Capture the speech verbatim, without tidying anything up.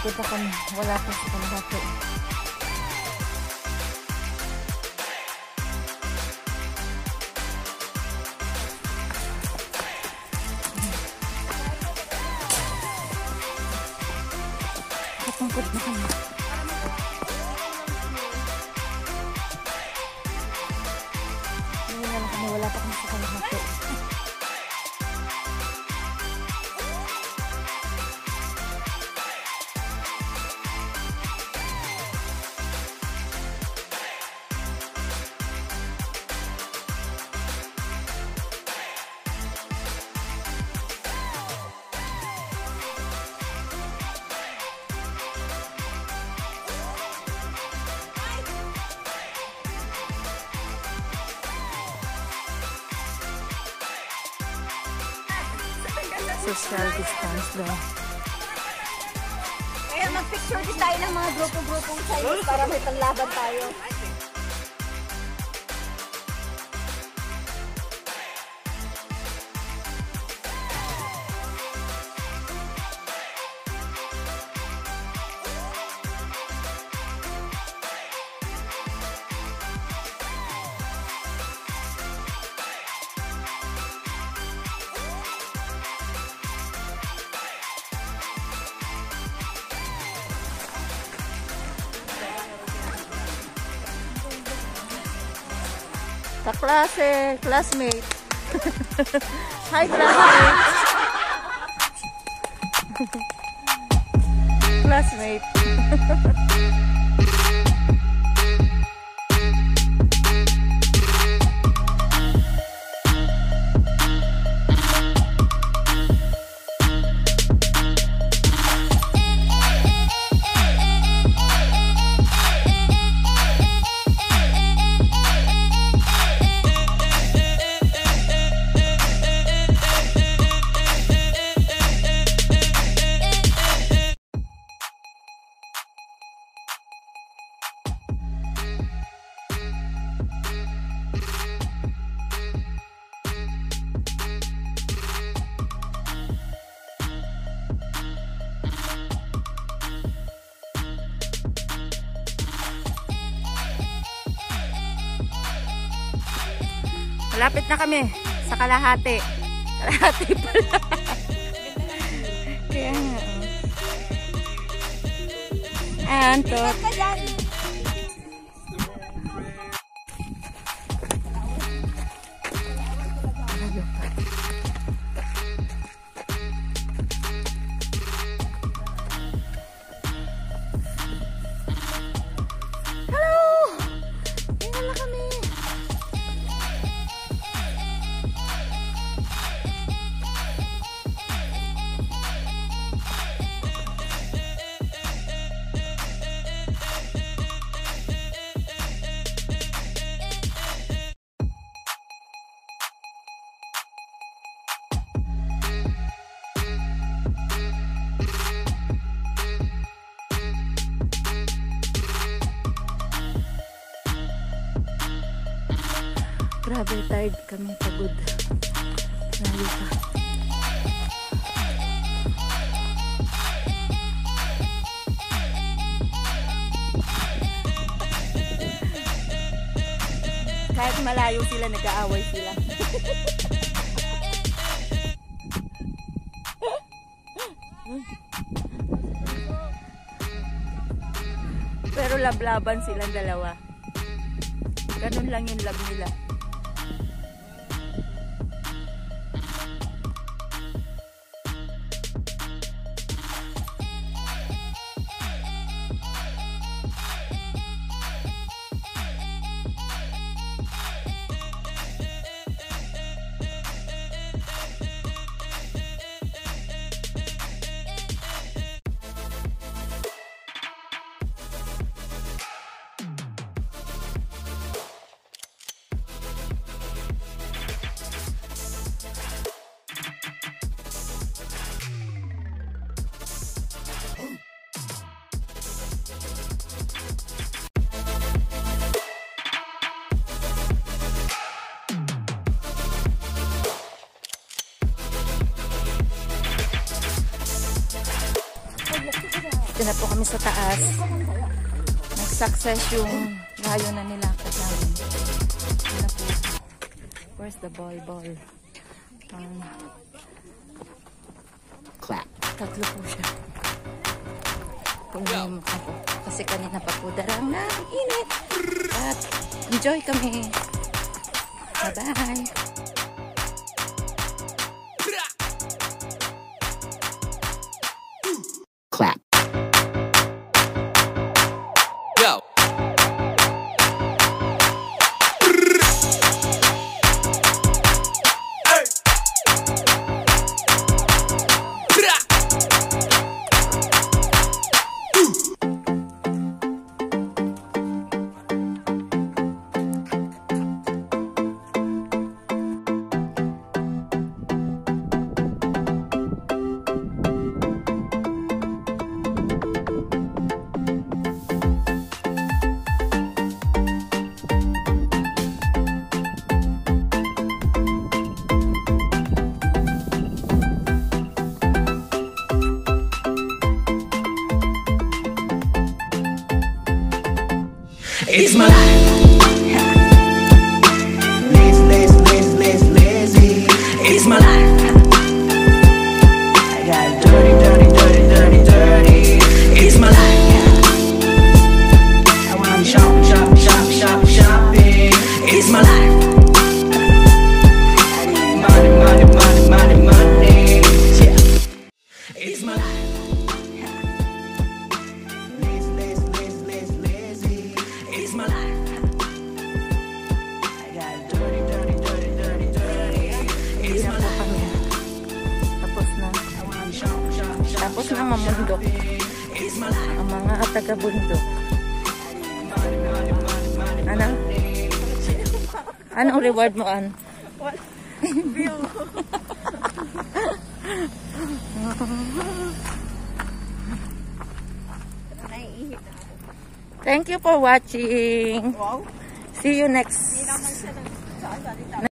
Malapit na kami. Wala pa sa kalahati. Katungkot na kami. Ngayon na kami. Wala pa kami sa kalahati. Social distance daw. Kaya mag-picture din tayo ng mga grupo-grupong Chinese para may panlaban tayo. Kaklase, classmate. Hi, classmate. Classmate. Malapit na kami sa kalahati. Kalahati pala. Kaya nga. Antot. Grabe, tired kami, pagod. Lalo pa. Kahit malayo sila, nag-aaway sila. Pero lablaban silang dalawa. Ganun lang yung love nila. Dito na po kami sa taas. Nag-success yung layo na nilakad namin. Ano po? Where's the boy ball? Um, Clap. tatlo po siya. Pulong yung mukha ko. Kasi kanina pa po darang na init. At enjoy kami. Bye-bye. Clap. Go. It's my life. Lazy, lazy, lazy, lazy, lazy. It's my life. I got dirty, dirty, dirty, dirty, dirty. It's my life. I wanna shop, shop, shop, shop, shopping. It's my life. I need money, money, money, money, money. Yeah. It's my life. It's my life. I got dirty, dirty, dirty, dirty, dirty. It's my life. Tapos na. Tapos na mamundok. It's my life. Ang mga taga-bundok. Ano? Anong reward mo, An? What? View. Thank you for watching. Wow. See you next. Hindi naman siya nag-